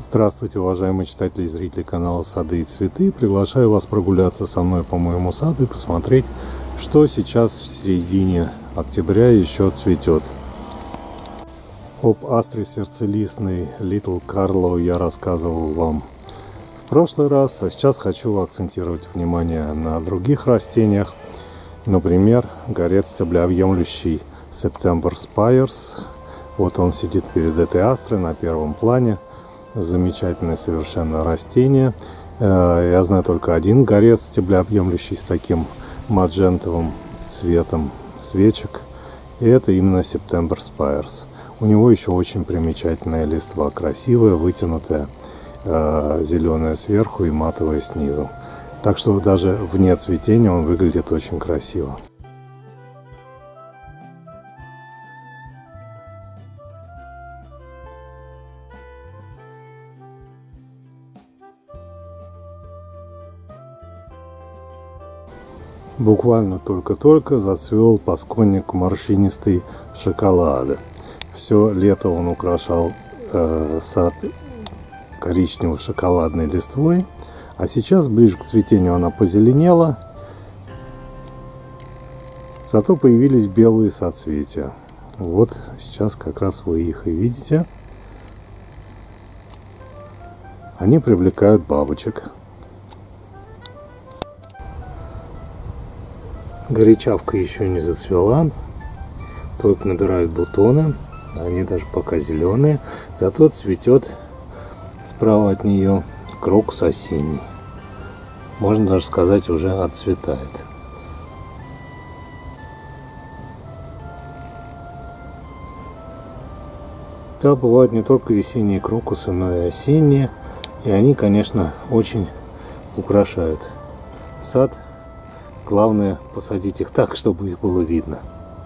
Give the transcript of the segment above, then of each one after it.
Здравствуйте, уважаемые читатели и зрители канала «Сады и цветы». Приглашаю вас прогуляться со мной по моему саду и посмотреть, что сейчас в середине октября еще цветет. Об астре сердцелистной Little Carlo я рассказывал вам в прошлый раз, а сейчас хочу акцентировать внимание на других растениях. Например, горец стеблеобъемлющий September Spires. Вот он сидит перед этой астрой на первом плане. Замечательное совершенно растение. Я знаю только один горец стеблеобъемлющий с таким маджентовым цветом свечек. И это именно September Spires. У него еще очень примечательная листва. Красивая, вытянутая, зеленая сверху и матовая снизу. Так что даже вне цветения он выглядит очень красиво. Буквально только-только зацвел пасконник морщинистый шоколада. Все лето он украшал сад коричневой шоколадной листвой, а сейчас ближе к цветению она позеленела, зато появились белые соцветия. Вот сейчас как раз вы их и видите. Они привлекают бабочек. Горячавка еще не зацвела, только набирают бутоны, они даже пока зеленые, зато цветет справа от нее крокус осенний. Можно даже сказать, уже отцветает. Да, бывают не только весенние крокусы, но и осенние, и они, конечно, очень украшают сад. Главное посадить их так, чтобы их было видно.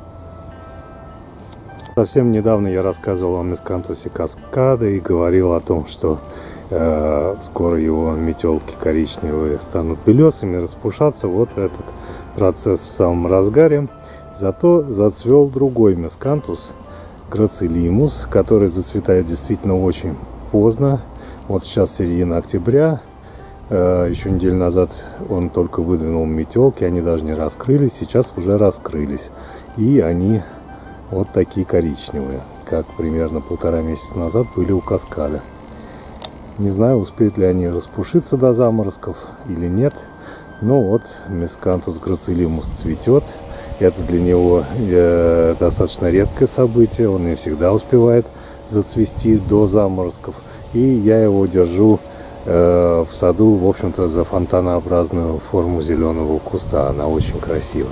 Совсем недавно я рассказывал о мискантусе каскада и говорил о том, что скоро его метелки коричневые станут белесыми, распушаться. Вот этот процесс в самом разгаре. Зато зацвел другой мискантус, грацилимус, который зацветает действительно очень поздно. Вот сейчас середина октября. Еще неделю назад он только выдвинул метелки, они даже не раскрылись, сейчас уже раскрылись. И они вот такие коричневые, как примерно 1,5 месяца назад были у каскаля. Не знаю, успеют ли они распушиться до заморозков или нет, но вот мискантус грацилимус цветет. Это для него достаточно редкое событие, он не всегда успевает зацвести до заморозков. И я его держу в саду, в общем-то, за фонтанообразную форму зеленого куста. Она очень красивая.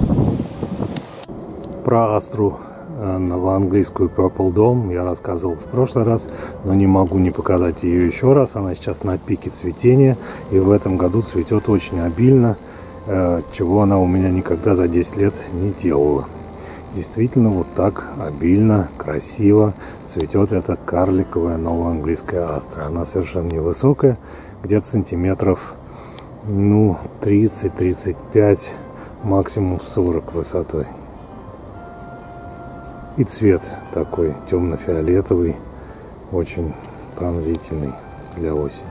Про астру новоанглийскую Purple Dome я рассказывал в прошлый раз, но не могу не показать ее еще раз. Она сейчас на пике цветения и в этом году цветет очень обильно, чего она у меня никогда за 10 лет не делала. Действительно, вот так обильно, красиво цветет эта карликовая новоанглийская астра. Она совершенно невысокая, где-то сантиметров 30-35, максимум 40 высотой. И цвет такой темно-фиолетовый, очень пронзительный для осени.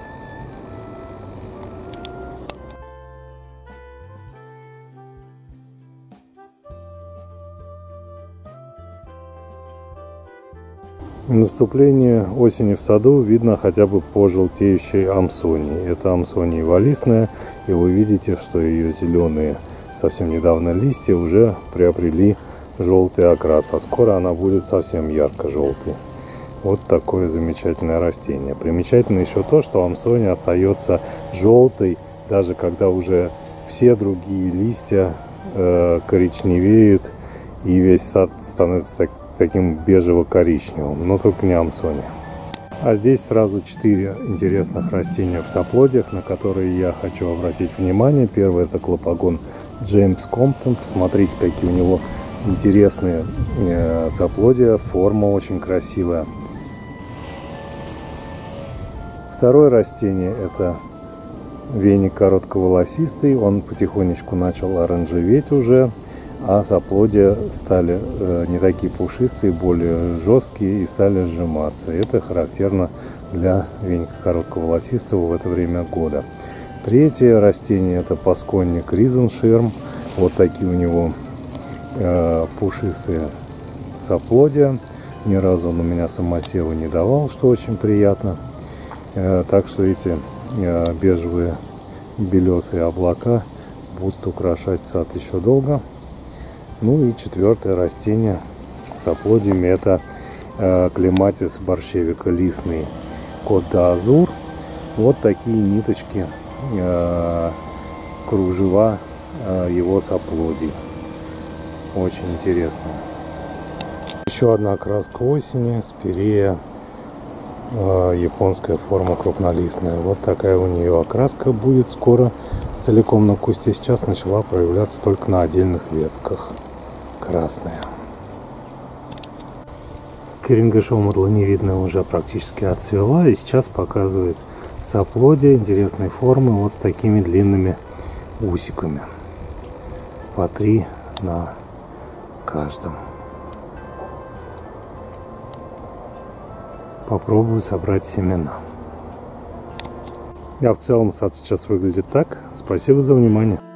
Наступление осени в саду видно хотя бы по желтеющей амсонии. Это амсония валлисная, и вы видите, что ее зеленые совсем недавно листья уже приобрели желтый окрас, а скоро она будет совсем ярко-желтой. Вот такое замечательное растение. Примечательно еще то, что амсония остается желтой, даже когда уже все другие листья коричневеют, и весь сад становится таким бежево-коричневым, но только не амсония. А здесь сразу 4 интересных растения в соплодиях, на которые я хочу обратить внимание. Первый — это клопагон Джеймс Комптон. Посмотрите, какие у него интересные соплодия, форма очень красивая. Второе растение — это веник коротковолосистый. Он потихонечку начал оранжеветь уже. а соплодья стали не такие пушистые, более жесткие и стали сжиматься. Это характерно для веника коротковолосистого в это время года. Третье растение — это пасконник ризенширм. Вот такие у него пушистые соплодия. Ни разу он у меня самосева не давал, что очень приятно. Так что эти бежевые белесые облака будут украшать сад еще долго. Ну и четвертое растение с соплодиями — это клематис борщевика листный Кот д'Азур. Вот такие ниточки, кружева его соплодий. Очень интересно. Еще одна окраска осени — спирея, японская форма крупнолистная. Вот такая у нее окраска будет скоро целиком на кусте. Сейчас начала проявляться только на отдельных ветках. Красная. Керингашоу дланевидная уже практически отцвела и сейчас показывает соплодия интересной формы вот с такими длинными усиками. По 3 на каждом. Попробую собрать семена. А в целом сад сейчас выглядит так. Спасибо за внимание.